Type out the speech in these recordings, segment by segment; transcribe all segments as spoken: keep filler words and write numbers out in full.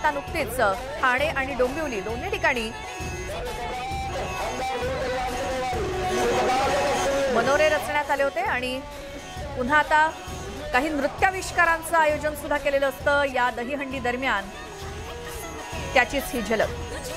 आता नुकतीच ठाणे आणि डोंबिवली दोन्ही ठिकाणी मनोरे रचण्यात आले होते आणि पुन्हा आता काही नृत्याविष्कारांचं आयोजन सुद्धा केलेलं असतं या दहीहंडी दरम्यान, त्याचीच ही झलक.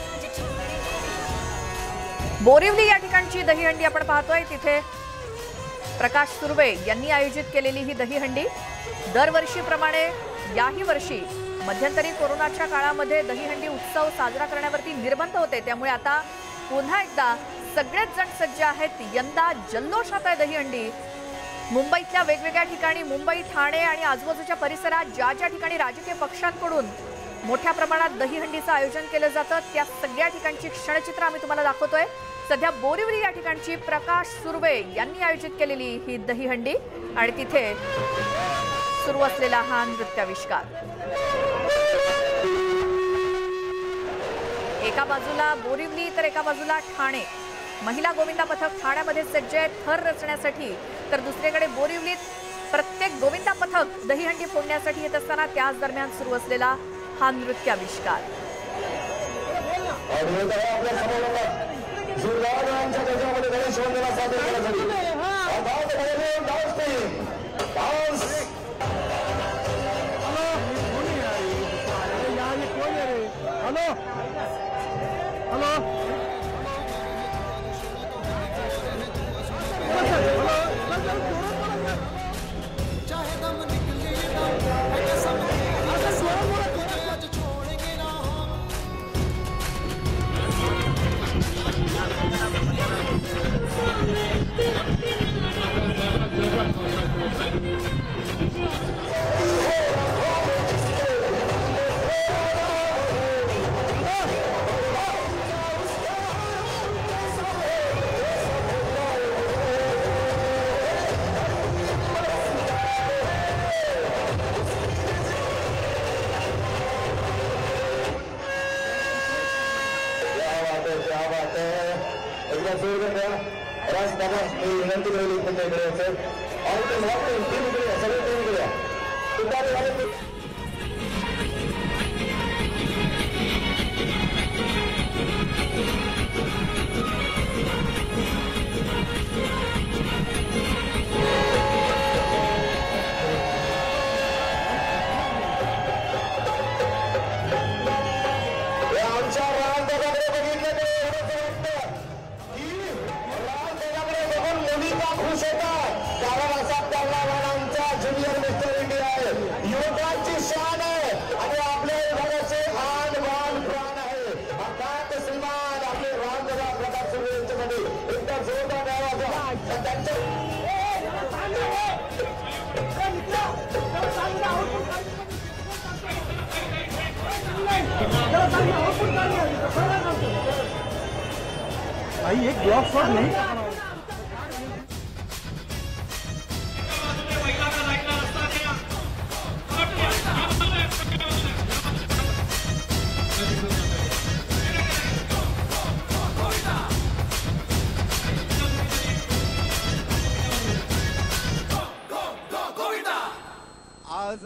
बोरिवली या ठिकाणची दहीहंडी आपण पाहतोय. तिथे प्रकाश सुर्वे यांनी आयोजित केलेली ही दहीहंडी दरवर्षीप्रमाणे याही वर्षी मध्यंतरी कोरोनाच्या काळामध्ये दहीहंडी उत्सव साजरा करण्यावरती निर्बंध होते, त्यामुळे आता पुन्हा एकदा सगळेच जण सज्ज आहेत. यंदा जल्लोषात आहे दहीहंडी. मुंबईतल्या वेगवेगळ्या ठिकाणी, मुंबई, ठाणे आणि आजूबाजूच्या परिसरात ज्या ज्या ठिकाणी राजकीय पक्षांकडून मोठ्या प्रमाणात दहीहंडीचं आयोजन केलं जातं त्या सगळ्या ठिकाणची क्षणचित्र आम्ही तुम्हाला दाखवतोय. सध्या बोरिवली या ठिकाणची प्रकाश सुर्वे यांनी आयोजित केलेली ही दहीहंडी आणि तिथे सुरू असलेला हा नृत्याविष्कार. एका बाजूला बोरिवली तर एका बाजूला ठाणे. महिला गोविंदा पथक ठाण्यामध्ये सज्ज आहे थर रचण्यासाठी, तर दुसरीकडे बोरिवलीत प्रत्येक गोविंदा पथक दहीहंडी फोडण्यासाठी येत असताना त्याच दरम्यान सुरू असलेला हा नृत्याविष्कार. भाई एक ब्लॉक शॉट नहीं आज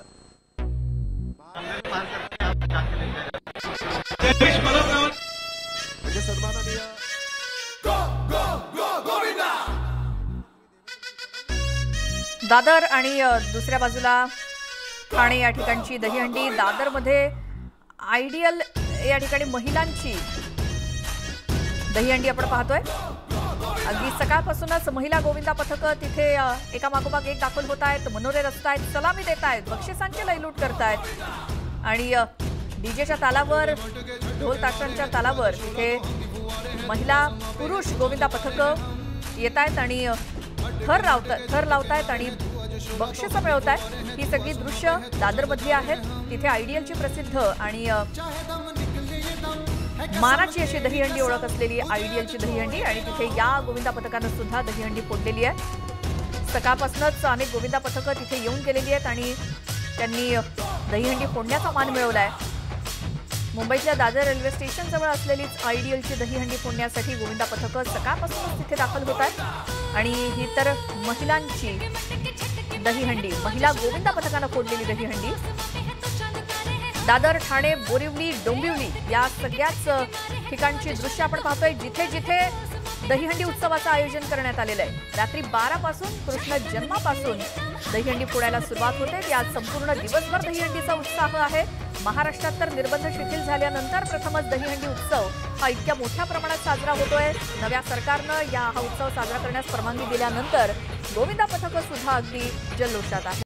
दादर आणि दुसऱ्या बाजूला ठाणे या ठिकाणची दहीहंडी. दादरमध्ये आयडियल या ठिकाणी महिलांची दहीहंडी आपण पाहतोय. अगदी सकाळपासूनच महिला गोविंदा पथकं तिथे एका मागोमाग एक दाखल होत आहेत, मनोरे रचतायत, सलामी देत आहेत, बक्षिसांची लयलूट करतायत आणि डीजेच्या तालावर, ढोल ताशांच्या तालावर तिथे महिला पुरुष गोविंदा पथकं येत आहेत आणि थर लावतात थर लावतायत आणि बक्षिसं मिळवतायत. ही सगळी दृश्य दादरमधली आहेत. तिथे आयडियलची प्रसिद्ध आणि मानाची अशी दहीहंडी ओळख असलेली आयडियलची दहीहंडी आणि तिथे या गोविंदा पथकानं सुद्धा दहीहंडी फोडलेली आहे. सकाळपासूनच अनेक गोविंदा पथकं तिथे येऊन गेलेली आहेत आणि त्यांनी दहीहंडी फोडण्याचा मान मिळवला आहे. मुंबईतल्या दादर रेल्वे स्टेशन जवळ असलेलीच आयडियलची दहीहंडी फोडण्यासाठी गोविंदा पथकं सकाळपासूनच तिथे दाखल होत आहेत आणि ही तर महिलांची दहीहंडी, महिला गोविंदा पथकानं फोडलेली दहीहंडी. दादर, ठाणे, बोरिवली, डोंबिवली या सगळ्याच ठिकाणची दृश्य आपण पाहतोय, जिथे जिथे दहीहंडी उत्सवाचं आयोजन करण्यात आलेलं आहे। रात्री बारा पासून कृष्ण जन्मापासून दहीहंडी फोडायला सुरुवात होते। आज संपूर्ण दिवसभर दहीहंडीचा उत्साह आहे। महाराष्ट्रात तर निर्बंध शिथिल झाल्यानंतर प्रथमच दहीहंडी उत्सव हा इतक्या मोठ्या प्रमाणात साजरा होतोय। नव्या सरकारनं या हा उत्सव साजरा करण्यास परवानगी दिल्यानंतर गोविंदा पथकं सुद्धा अगदी जल्लोषात आहे।